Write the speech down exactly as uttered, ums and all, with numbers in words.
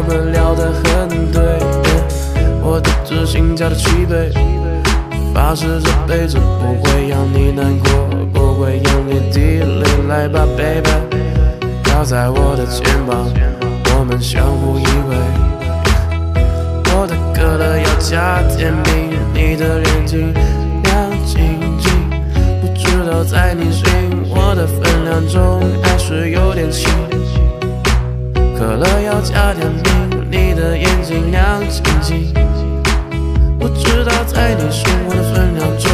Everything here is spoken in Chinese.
们聊得很对，我的知心加的七倍，发誓这辈子不会让你难过，不会眼泪滴泪。来吧 baby， 靠在我的肩膀，我们相互依偎。我的可乐要加甜蜜，你的眼睛亮晶晶，不知道在你心我的分量中还是有点轻。可乐要加甜蜜，你的眼睛亮晶晶，不知道在你心我的分量中